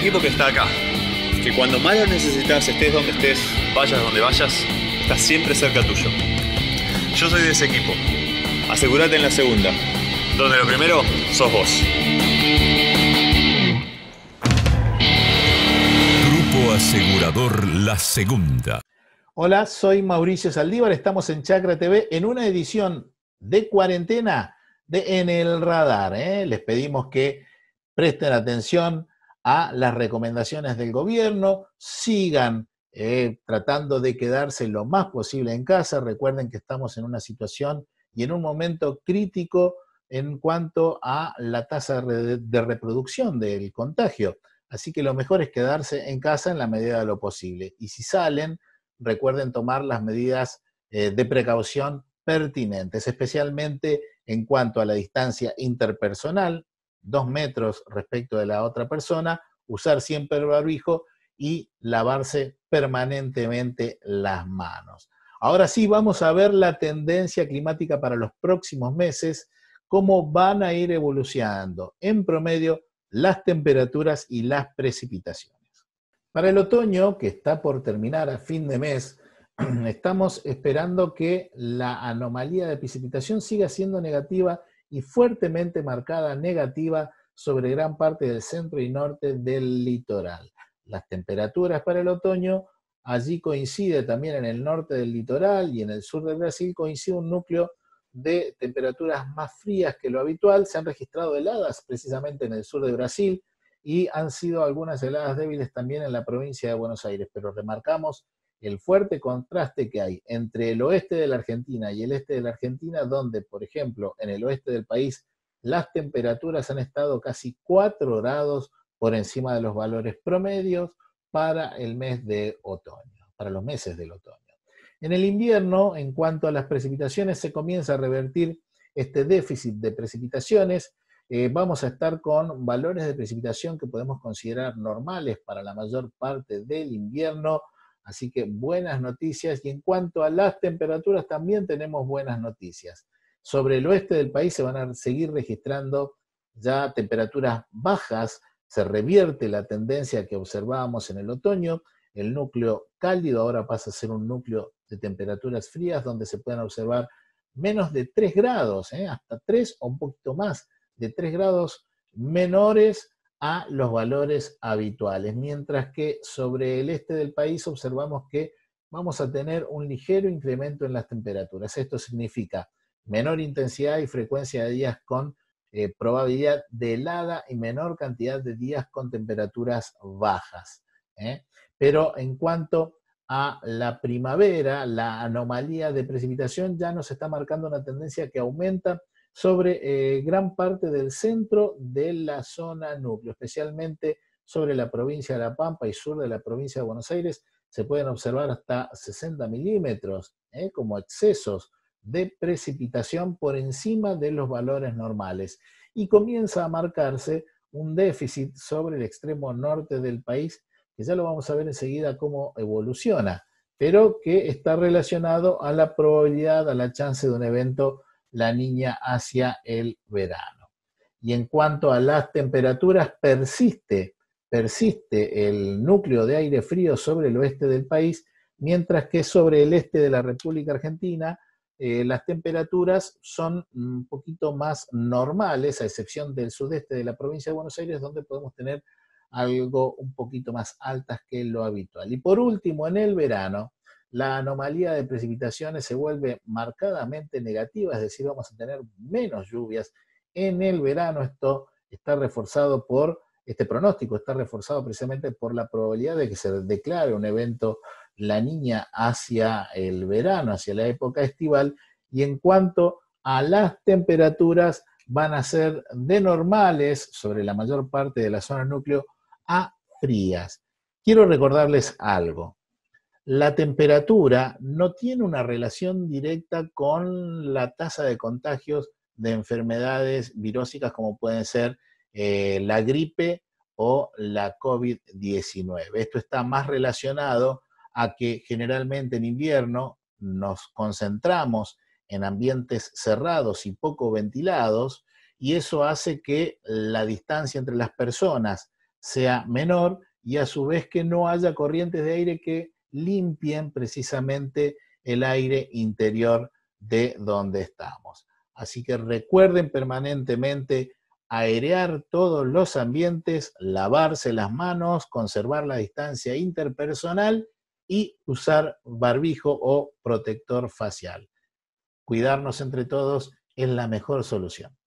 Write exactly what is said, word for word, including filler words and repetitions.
equipo que está acá. Que cuando más lo necesitas, estés donde estés, vayas donde vayas, está siempre cerca tuyo. Yo soy de ese equipo. Asegúrate en la segunda, donde lo primero sos vos. Grupo Asegurador La Segunda. Hola, soy Mauricio Saldívar, estamos en Chakra T V en una edición de cuarentena de En el Radar. ¿eh? Les pedimos que presten atención a las recomendaciones del gobierno, sigan eh, tratando de quedarse lo más posible en casa. Recuerden que estamos en una situación y en un momento crítico en cuanto a la tasa de reproducción del contagio. Así que lo mejor es quedarse en casa en la medida de lo posible. Y si salen, recuerden tomar las medidas eh, de precaución pertinentes, especialmente en cuanto a la distancia interpersonal, dos metros respecto de la otra persona, usar siempre el barbijo y lavarse permanentemente las manos. Ahora sí, vamos a ver la tendencia climática para los próximos meses, cómo van a ir evolucionando en promedio las temperaturas y las precipitaciones. Para el otoño, que está por terminar a fin de mes, estamos esperando que la anomalía de precipitación siga siendo negativa y fuertemente marcada negativa sobre gran parte del centro y norte del litoral. Las temperaturas para el otoño, allí coincide también en el norte del litoral y en el sur del Brasil, coincide un núcleo de temperaturas más frías que lo habitual. Se han registrado heladas precisamente en el sur de Brasil, y han sido algunas heladas débiles también en la provincia de Buenos Aires, pero remarcamos el fuerte contraste que hay entre el oeste de la Argentina y el este de la Argentina, donde, por ejemplo, en el oeste del país, las temperaturas han estado casi cuatro grados por encima de los valores promedios para el mes de otoño, para los meses del otoño. En el invierno, en cuanto a las precipitaciones, se comienza a revertir este déficit de precipitaciones. Eh, vamos a estar con valores de precipitación que podemos considerar normales para la mayor parte del invierno, así que buenas noticias. Y en cuanto a las temperaturas, también tenemos buenas noticias. Sobre el oeste del país se van a seguir registrando ya temperaturas bajas, se revierte la tendencia que observábamos en el otoño. El núcleo cálido ahora pasa a ser un núcleo de temperaturas frías, donde se pueden observar menos de tres grados, ¿eh? hasta tres o un poquito más, de tres grados menores a los valores habituales, mientras que sobre el este del país observamos que vamos a tener un ligero incremento en las temperaturas. Esto significa menor intensidad y frecuencia de días con eh, probabilidad de helada y menor cantidad de días con temperaturas bajas. ¿eh? Pero en cuanto a la primavera, la anomalía de precipitación ya nos está marcando una tendencia que aumenta sobre eh, gran parte del centro de la zona núcleo, especialmente sobre la provincia de La Pampa y sur de la provincia de Buenos Aires. Se pueden observar hasta sesenta milímetros ¿eh? como excesos de precipitación por encima de los valores normales. Y comienza a marcarse un déficit sobre el extremo norte del país, que ya lo vamos a ver enseguida cómo evoluciona, pero que está relacionado a la probabilidad, a la chance de un evento La Niña hacia el verano. Y en cuanto a las temperaturas, persiste, persiste el núcleo de aire frío sobre el oeste del país, mientras que sobre el este de la República Argentina eh, las temperaturas son un poquito más normales, a excepción del sudeste de la provincia de Buenos Aires, donde podemos tener algo un poquito más altas que lo habitual. Y por último, en el verano, la anomalía de precipitaciones se vuelve marcadamente negativa, es decir, vamos a tener menos lluvias en el verano. Esto está reforzado por, este pronóstico está reforzado precisamente por la probabilidad de que se declare un evento La Niña hacia el verano, hacia la época estival. Y en cuanto a las temperaturas, van a ser de normales sobre la mayor parte de la zona núcleo a frías. Quiero recordarles algo. La temperatura no tiene una relación directa con la tasa de contagios de enfermedades virósicas como pueden ser eh, la gripe o la COVID diecinueve. Esto está más relacionado a que generalmente en invierno nos concentramos en ambientes cerrados y poco ventilados, y eso hace que la distancia entre las personas sea menor y a su vez que no haya corrientes de aire que limpien precisamente el aire interior de donde estamos. Así que recuerden permanentemente airear todos los ambientes, lavarse las manos, conservar la distancia interpersonal y usar barbijo o protector facial. Cuidarnos entre todos es la mejor solución.